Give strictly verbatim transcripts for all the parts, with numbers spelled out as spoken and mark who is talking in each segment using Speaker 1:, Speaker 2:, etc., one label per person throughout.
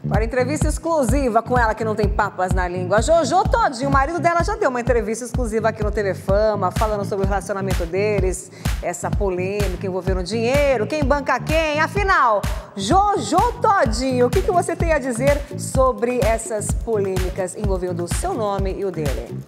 Speaker 1: Agora, entrevista exclusiva com ela que não tem papas na língua. A Jojo Todinho, o marido dela já deu uma entrevista exclusiva aqui no T V Fama, falando sobre o relacionamento deles, essa polêmica envolvendo dinheiro, quem banca quem. Afinal, Jojo Todinho, o que, que você tem a dizer sobre essas polêmicas envolvendo o seu nome e o dele?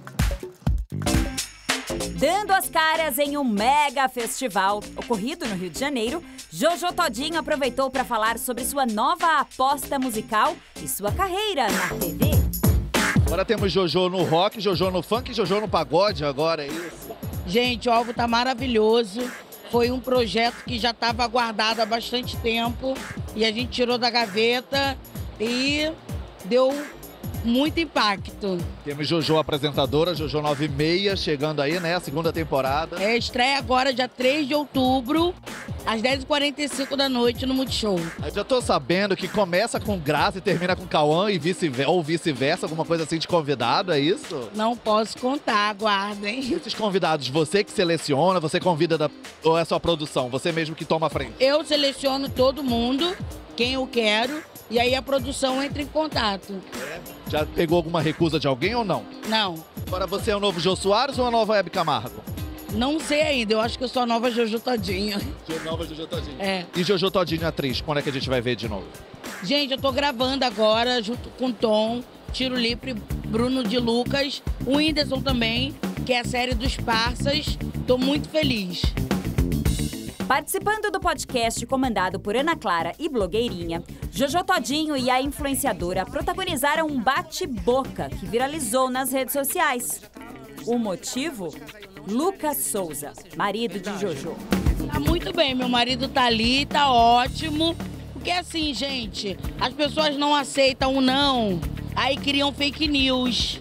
Speaker 2: Dando as caras em um mega festival ocorrido no Rio de Janeiro, Jojo Todinho aproveitou para falar sobre sua nova aposta musical e sua carreira na T V.
Speaker 3: Agora temos Jojo no rock, Jojo no funk, Jojo no pagode agora, é isso?
Speaker 4: Gente, o álbum tá maravilhoso. Foi um projeto que já estava aguardado há bastante tempo e a gente tirou da gaveta e deu muito impacto.
Speaker 3: Temos Jojo apresentadora, Jojo nove e meia, chegando aí, né? A segunda temporada.
Speaker 4: É, estreia agora dia três de outubro, às dez e quarenta e cinco da noite no Multishow.
Speaker 3: Eu já tô sabendo que começa com Graça e termina com Cauã e vice-versa, ou vice-versa, alguma coisa assim de convidado, é isso?
Speaker 4: Não posso contar, aguardem.
Speaker 3: Esses convidados, você que seleciona, você convida da... ou é só produção? Você mesmo que toma a frente?
Speaker 4: Eu seleciono todo mundo, quem eu quero, e aí a produção entra em contato.
Speaker 3: É. Já pegou alguma recusa de alguém ou não?
Speaker 4: Não.
Speaker 3: Agora você é o novo Jô Soares ou a nova Hebe Camargo?
Speaker 4: Não sei ainda, eu acho que eu sou a nova Jojo Todinho.
Speaker 3: Nova Jojo Todinho.
Speaker 4: É.
Speaker 3: E Jojo Todinho atriz, quando é que a gente vai ver de novo?
Speaker 4: Gente, eu tô gravando agora, junto com Tom, Tiro Lipe, Bruno de Lucas, o Whindersson também, que é a série dos Parsas. Tô muito feliz.
Speaker 2: Participando do podcast comandado por Ana Clara e blogueirinha, Jojo Todinho e a influenciadora protagonizaram um bate-boca que viralizou nas redes sociais. O motivo? Lucas Souza, marido de Jojo.
Speaker 4: Tá muito bem, meu marido tá ali, tá ótimo. Porque assim, gente, as pessoas não aceitam o não, aí criam fake news.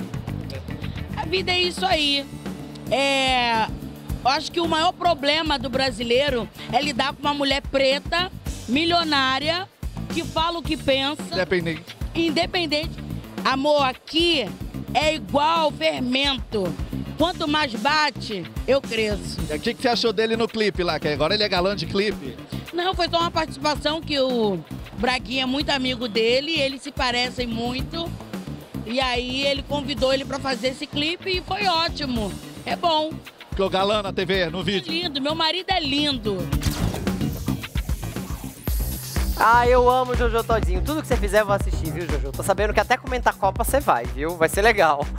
Speaker 4: A vida é isso aí. É... Eu acho que o maior problema do brasileiro é lidar com uma mulher preta, milionária, que fala o que pensa.
Speaker 3: Independente.
Speaker 4: Independente. Amor, aqui é igual fermento. Quanto mais bate, eu cresço.
Speaker 3: E o que, que você achou dele no clipe lá? Que agora ele é galã de clipe.
Speaker 4: Não, foi só uma participação que o Braguinha é muito amigo dele, eles se parecem muito. E aí ele convidou ele pra fazer esse clipe e foi ótimo. É bom.
Speaker 3: Ficou galã na T V, no vídeo.
Speaker 4: É lindo, meu marido é lindo.
Speaker 5: Ah, eu amo Jojo Todinho. Tudo que você fizer eu vou assistir, viu, Jojo? Tô sabendo que até comentar Copa você vai, viu? Vai ser legal.